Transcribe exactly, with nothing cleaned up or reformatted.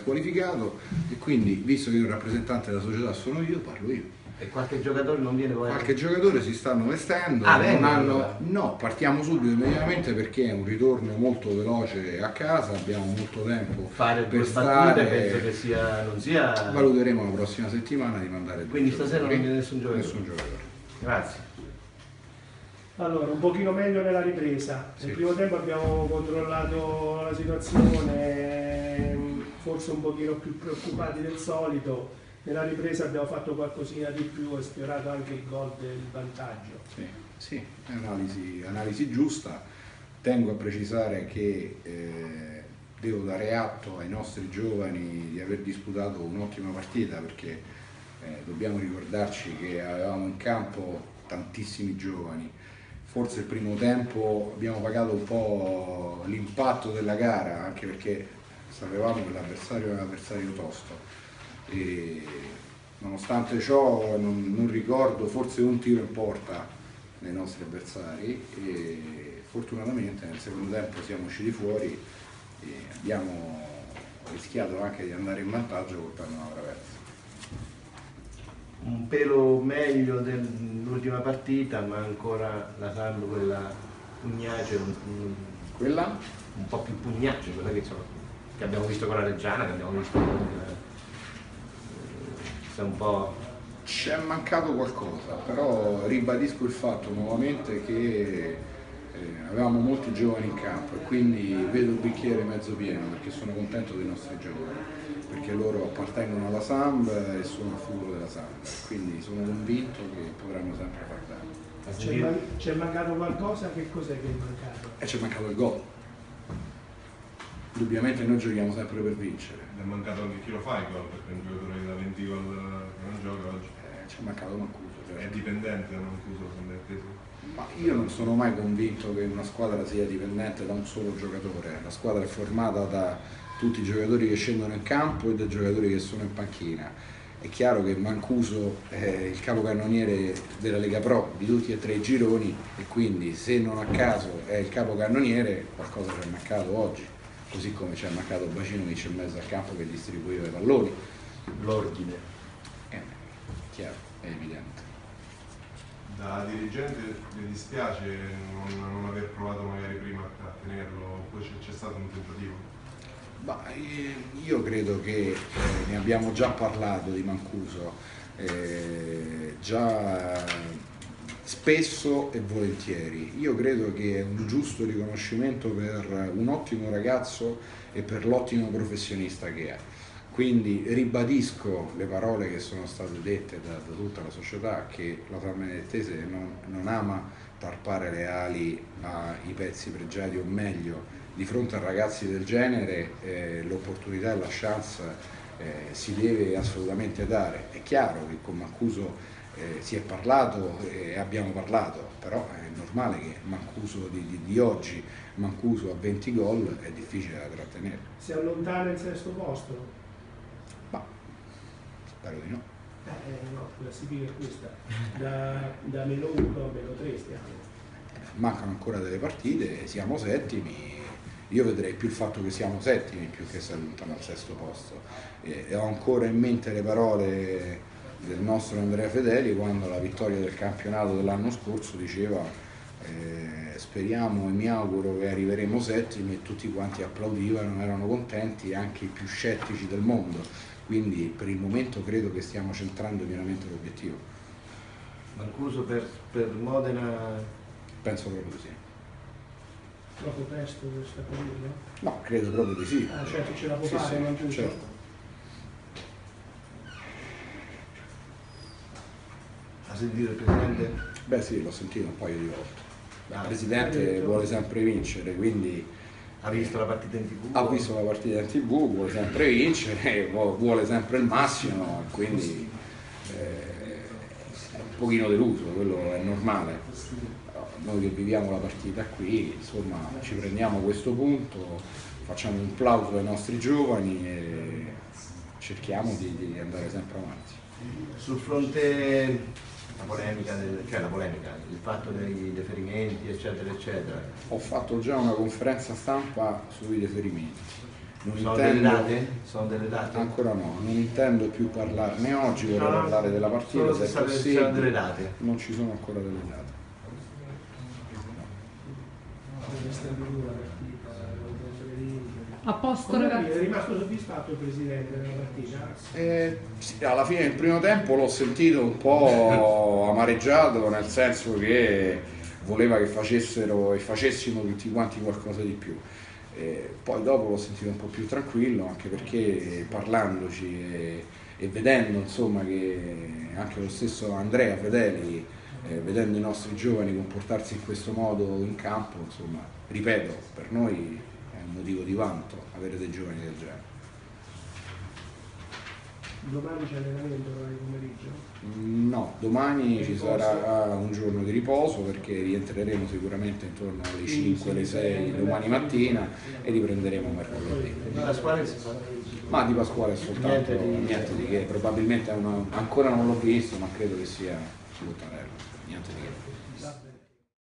qualificato, e quindi, visto che il rappresentante della società sono io, parlo io. E qualche giocatore non viene poi? Qualche giocatore si stanno vestendo, ah, non hanno... bene. no, partiamo subito immediatamente perché è un ritorno molto veloce a casa, abbiamo molto tempo fare per due stare, battute, penso che sia, non sia... Valuteremo la prossima settimana di mandare quindi stasera non viene nessun giocatore? Nessun giocatore. Grazie. Allora, un pochino meglio nella ripresa. Nel sì. primo tempo abbiamo controllato la situazione, forse un pochino più preoccupati del solito. Nella ripresa abbiamo fatto qualcosina di più e sfiorato anche il gol del vantaggio. Sì, sì, analisi, analisi giusta. Tengo a precisare che eh, devo dare atto ai nostri giovani di aver disputato un'ottima partita, perché eh, dobbiamo ricordarci che avevamo in campo tantissimi giovani. Forse il primo tempo abbiamo pagato un po' l'impatto della gara, anche perché sapevamo che l'avversario era un avversario tosto. E nonostante ciò non, non ricordo forse un tiro in porta nei nostri avversari, e fortunatamente nel secondo tempo siamo usciti fuori e abbiamo rischiato anche di andare in vantaggio colpendo una traversa. Un pelo meglio dell'ultima partita, ma ancora la Samp, quella pugnace, un, quella? un po' più pugnace, quella che, insomma, che abbiamo visto con la Reggiana, che abbiamo visto con un po'... Ci è mancato qualcosa, però ribadisco il fatto nuovamente che eh, avevamo molti giovani in campo e quindi vedo il bicchiere mezzo pieno, perché sono contento dei nostri giovani, perché loro appartengono alla Samp e sono il futuro della Samp, quindi sono convinto che potranno sempre far bene. C'è man c'è mancato qualcosa? Che cos'è che è mancato? E c'è mancato il gol. Indubbiamente noi giochiamo sempre per vincere. È mancato anche chi lo fa il gol, perché un giocatore da venti gol non gioca oggi. Eh, ci è mancato Mancuso. Cioè. È dipendente da Mancuso, sono attesi. Ma io non sono mai convinto che una squadra sia dipendente da un solo giocatore. La squadra è formata da tutti i giocatori che scendono in campo e dai giocatori che sono in panchina. È chiaro che Mancuso è il capocannoniere della Lega Pro di tutti e tre i gironi, e quindi se non a caso è il capocannoniere qualcosa ci è mancato oggi. Così come ci è mancato Bacinovic in mezzo al campo che distribuiva i palloni. L'ordine. È chiaro, è evidente. Da dirigente mi dispiace non, non aver provato magari prima a tenerlo, poi c'è stato un tentativo? Bah, io credo che eh, ne abbiamo già parlato di Mancuso, eh, già spesso e volentieri. Io credo che è un giusto riconoscimento per un ottimo ragazzo e per l'ottimo professionista che è. Quindi ribadisco le parole che sono state dette da, da tutta la società, che la Samp Benedettese non, non ama tarpare le ali ai pezzi pregiati, o meglio, di fronte a ragazzi del genere eh, l'opportunità e la chance eh, si deve assolutamente dare. È chiaro che con Mancuso Eh, si è parlato e eh, abbiamo parlato, però è normale che Mancuso di, di, di oggi, Mancuso a venti gol, è difficile da trattenere. Si allontana il sesto posto? Ma spero di no. Eh, no, la classifica è questa, da, da meno uno a meno tre stiamo. Mancano ancora delle partite, siamo settimi, io vedrei più il fatto che siamo settimi più che si allontana al sesto posto. E, e ho ancora in mente le parole del nostro Andrea Fedeli quando alla vittoria del campionato dell'anno scorso diceva eh, speriamo e mi auguro che arriveremo settimi, e tutti quanti applaudivano, erano contenti, anche i più scettici del mondo. Quindi per il momento credo che stiamo centrando pienamente l'obiettivo. Mancuso per, per Modena? Penso proprio di sì. Troppo presto per stabilirlo? No, credo proprio di sì. Ah, certo, ce la può sì, fare sì, Mancuso? certo. Ha sentito il Presidente? Beh sì, l'ho sentito un paio di volte. Ah, il Presidente vuole sempre vincere, quindi ha visto la partita in tv? Ha visto la partita in tv, vuole sempre vincere, vuole sempre il massimo, quindi eh, è un pochino deluso, quello è normale. Però noi che viviamo la partita qui, insomma, ci prendiamo questo punto, facciamo un plauso ai nostri giovani e cerchiamo di, di andare sempre avanti. Sul fronte la polemica, del, cioè la polemica, il fatto dei deferimenti eccetera eccetera. Ho fatto già una conferenza stampa sui deferimenti, non Sono intendo, delle date? Sono delle date? ancora no, non intendo più parlarne oggi, vorrei No, parlare della partita, solo se è se state- possibile. sono delle date. Non ci sono ancora delle date. A posto Come ragazzi. è rimasto soddisfatto il presidente della partita? Eh, sì, alla fine del primo tempo l'ho sentito un po' amareggiato, nel senso che voleva che facessero e facessimo tutti quanti qualcosa di più. Eh, poi dopo l'ho sentito un po' più tranquillo, anche perché parlandoci e, e vedendo insomma che anche lo stesso Andrea Fedeli, eh, vedendo i nostri giovani comportarsi in questo modo in campo, insomma, ripeto, per noi è un motivo di vanto avere dei giovani del genere. Domani c'è allenamento domani pomeriggio? No, domani ci sarà un giorno di riposo perché rientreremo sicuramente intorno alle cinque, alle sei domani mattina e riprenderemo mercoledì. La squadra si fa? Ma di Pasquale è soltanto Niente di- niente di che, probabilmente è una- ancora non l'ho visto, ma credo che sia Luttarello, niente di che. Va bene.